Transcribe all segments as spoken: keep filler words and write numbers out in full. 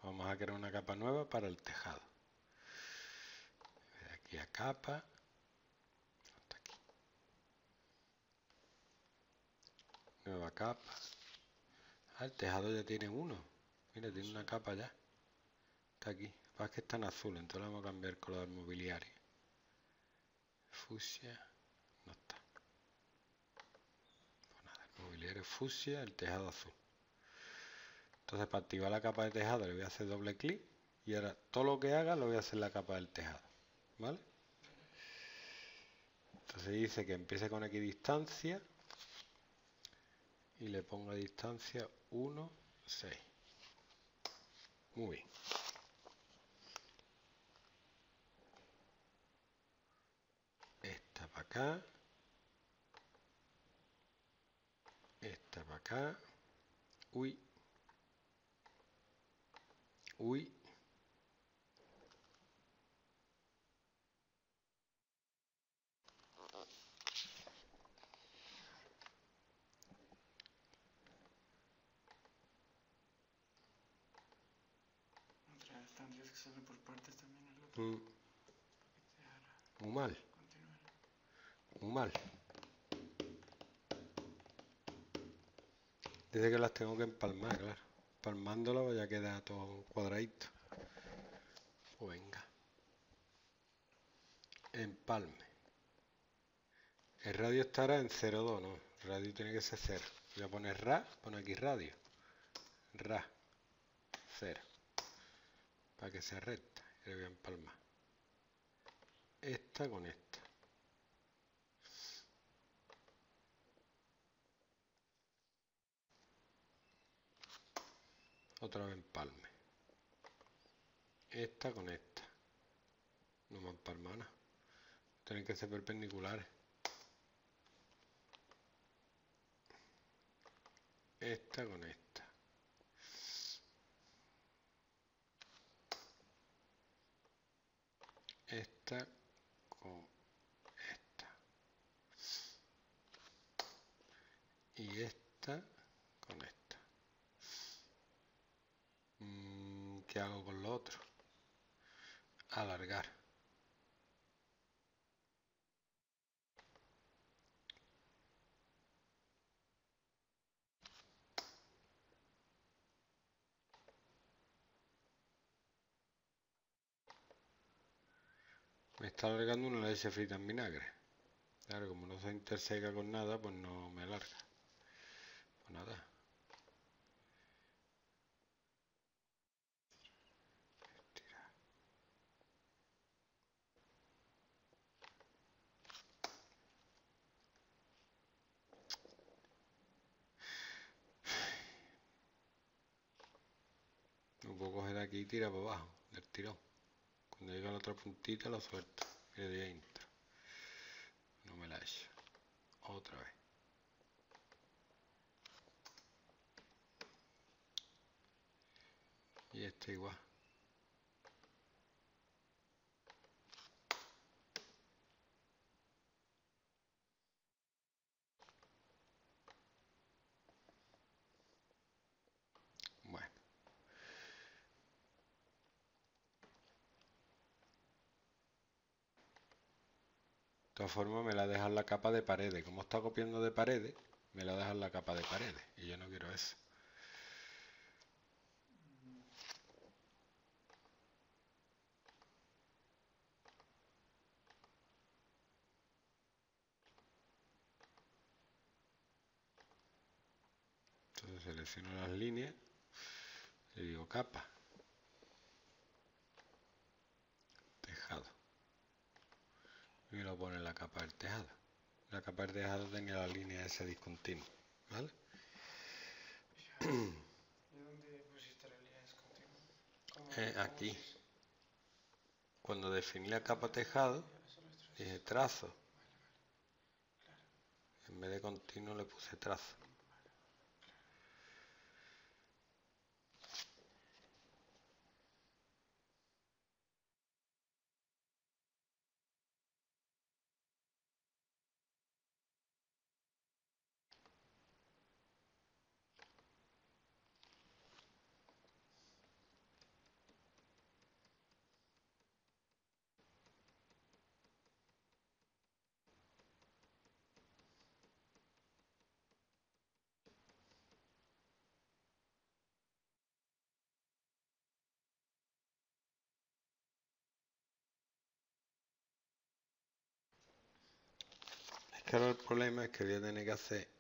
Vamos a crear una capa nueva para el tejado. De aquí a capa. Hasta aquí. Nueva capa. Ah, el tejado ya tiene uno. Mira, tiene una capa ya. Está aquí. Lo que pasa es que está en azul, entonces le vamos a cambiar el color del mobiliario. Fucsia. No está. Pues nada, el mobiliario fucsia, el tejado azul. Entonces para activar la capa de tejado le voy a hacer doble clic y ahora todo lo que haga lo voy a hacer en la capa del tejado. ¿Vale? Entonces dice que empiece con equidistancia y le pongo a distancia uno, seis. Muy bien. Esta para acá. Esta para acá. Uy. Uy. Otra vez tendrías que hacerlo por partes también el otro. Mm. Muy mal. Continuar. Muy mal. Dice que las tengo que empalmar, claro. Empalmándolo ya queda todo cuadradito. Pues venga. Empalme. El radio estará en cero coma dos, ¿no? El radio tiene que ser cero. Voy a poner ra, pone aquí radio. Ra. cero. Para que sea recta. Y le voy a empalmar. Esta con esta. Otra vez empalme. Esta con esta. No me empalma nada. Tienen que ser perpendiculares. Esta con esta. Esta con esta. Y esta con esta. Mm, ¿Qué hago con lo otro? Alargar. Me está alargando una leche frita en vinagre. Claro, como no se interseca con nada, pues no me alarga. Pues nada. Lo puedo coger de aquí y tira para abajo, del tirón. Cuando llega a la otra puntita lo suelto. Y le doy a intro. No me la he hecho. Otra vez. Y este igual. Bueno. De todas formas me la deja en la capa de paredes. Como está copiando de paredes, me la deja en la capa de paredes. Y yo no quiero eso. Entonces selecciono las líneas. Le digo capa. Tejado. Y me lo pone en la capa del tejado. La capa del tejado tenía la línea esa discontinua. ¿Vale? ¿Y dónde pusiste la línea discontinua? ¿Cómo, Eh, cómo aquí. es eso? Cuando definí la capa tejado, dije trazo. Vale, vale. Claro. En vez de continuo le puse trazo. Que ahora el problema es que voy a tener que hacer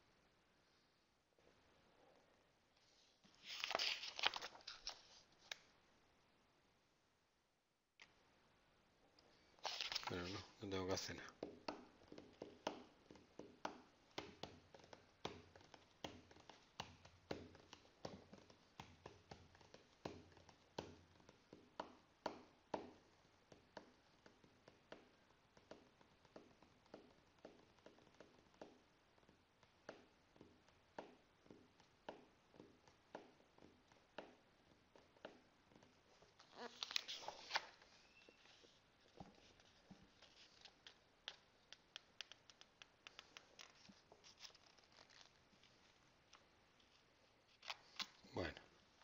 pero no, no tengo que hacer nada. Bueno,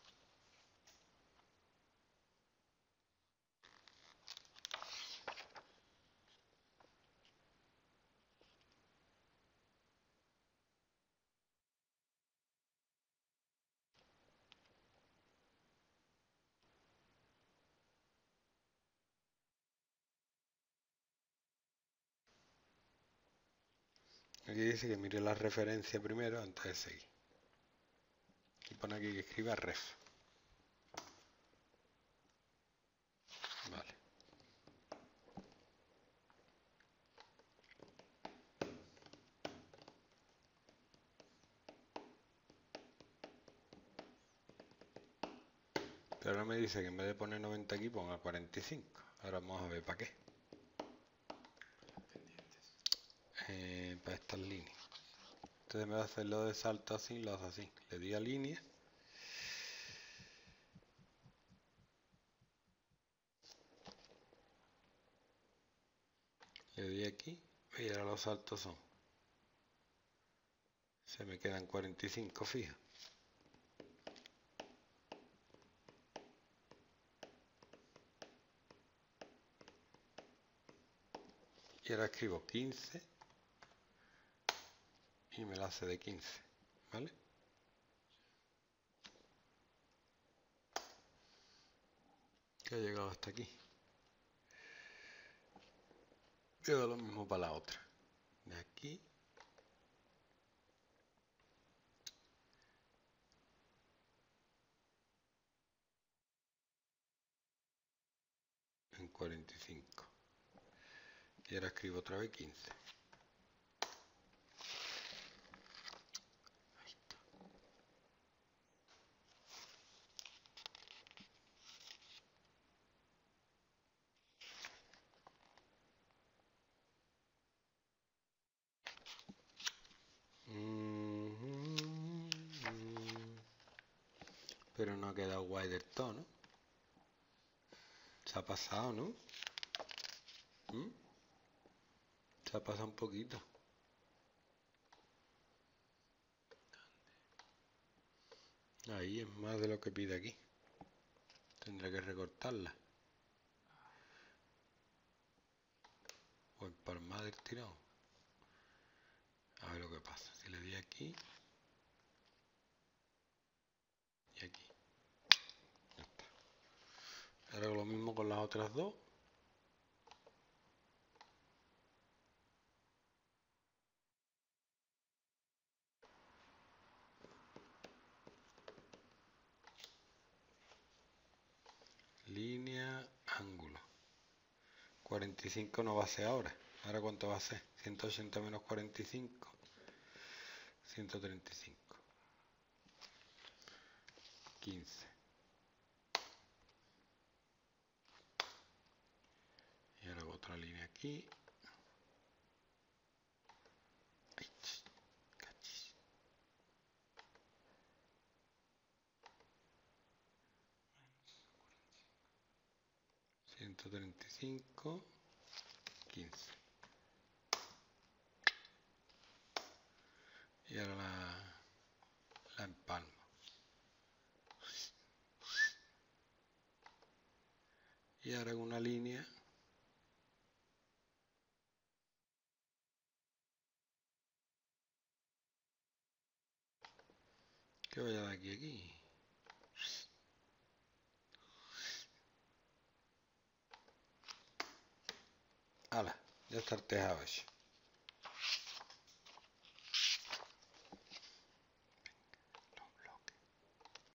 aquí dice que mire la referencia primero antes de seguir. Y pone aquí que escriba ref. Vale. Pero ahora me dice que en vez de poner noventa aquí ponga cuarenta y cinco. Ahora vamos a ver para qué. Pendientes. Eh, para estas líneas. Entonces me va a hacer lo de salto así, lo hace así. Le di a línea. Le di aquí. Y ahora los saltos son. Se me quedan cuarenta y cinco fijas. Y ahora escribo quince. Y me la hace de quince. ¿Vale? Que ha llegado hasta aquí. Y hago lo mismo para la otra. De aquí. En cuarenta y cinco. Y ahora escribo otra vez quince. Ahí está. Mm, mm. Pero no ha quedado guay del todo, ¿no? Se ha pasado, ¿no? ¿Mm? Se ha pasado un poquito. Ahí es más de lo que pide aquí. Tendré que recortarla. O empalmar del tirón. A ver lo que pasa. Si le di aquí. Y aquí. Ya está. Ahora hago lo mismo con las otras dos. Línea, ángulo. cuarenta y cinco no va a ser ahora. ¿Ahora cuánto va a ser? ciento ochenta menos cuarenta y cinco. ciento treinta y cinco. quince. Y ahora hago otra línea aquí. Ay, cachis. ciento treinta y cinco. quince. Y ahora la, la empalmo. Y ahora hago una línea que vaya de aquí a aquí. Hala, ya está el tejado hecho.